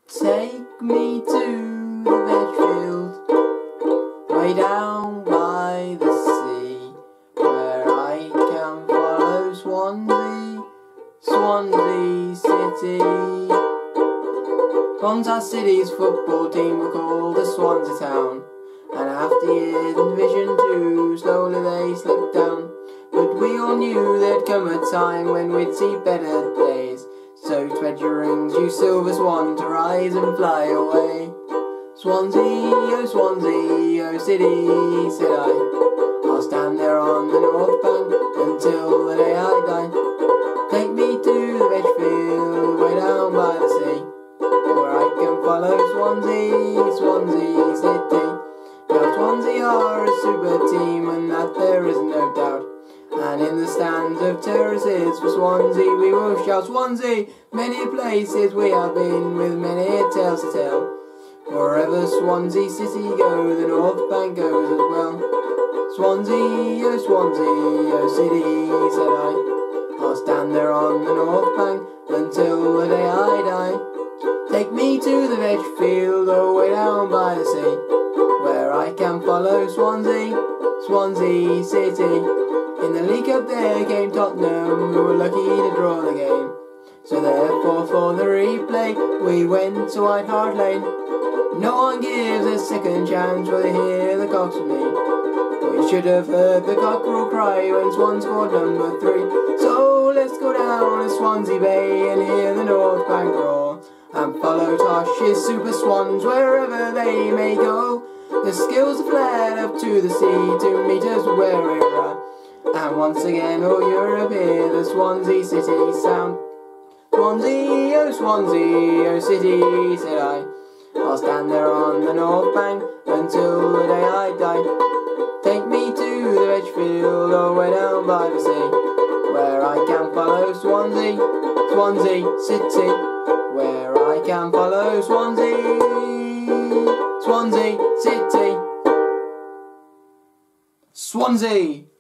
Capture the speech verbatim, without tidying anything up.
Take me to the Vetch field, way down by the sea, where I can follow Swansea, Swansea City. Once our city's football team were called the Swansea Town, and after years in Division Two, slowly they slipped down. But we all knew there'd come a time when we'd see better days. So spread your rings, you silver swan, to rise and fly away. Swansea, oh Swansea, oh city, said I, I'll stand there on the north bank until the day I die. Take me to the Vetch field, way down by the sea, where I can follow Swansea, Swansea City. Now Swansea are a super team, and that there is no doubt. And in the stands of terraces for Swansea we will shout Swansea. Many places we have been, with many tales to tell. Wherever Swansea City go, the North Bank goes as well. Swansea, oh Swansea, oh city, said I, I'll stand there on the North Bank until the day I die. Take me to the Vetch field, oh way down by the sea, where I can follow Swansea, Swansea City. In the League Cup there came Tottenham, who were lucky to draw the game. So therefore for the replay we went to White Hart Lane. No one gives a second chance, for they hear the cocks with me. We should have heard the cockerel cry when Swan scored number three. So let's go down to Swansea Bay and hear the North Bank roar, and follow Tosh's super swans wherever they may go. The skills are flared up to the sea to meet us where we're at. And once again all Europe hear the Swansea City sound. Swansea, oh Swansea, oh city, said I, I'll stand there on the North Bank until the day I die. Take me to the Vetch field, oh way down by the sea, where I can follow Swansea, Swansea City, where I can follow Swansea, Swansea City. Swansea!